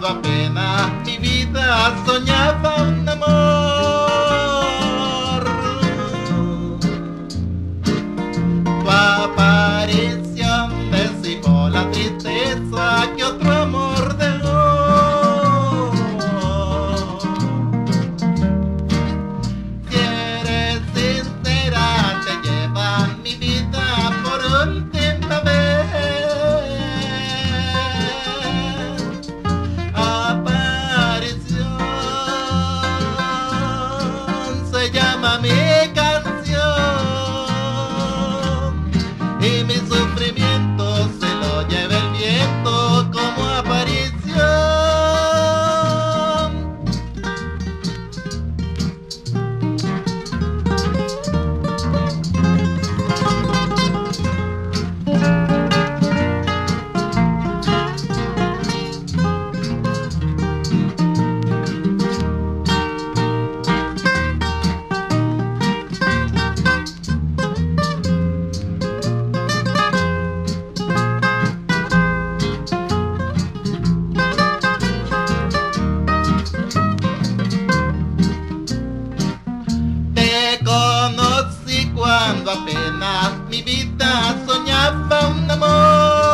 cuando apenas mi vida soñaba un amor. Tu aparición disipó la tristeza que otro amor dejó. Si eres sincera, te lleva mi vida por última vez. Aparición se llama mi canción, y mi sufrimiento se lo lleva el viento como aparición. Te conocí cuando apenas mi vida soñaba un amor.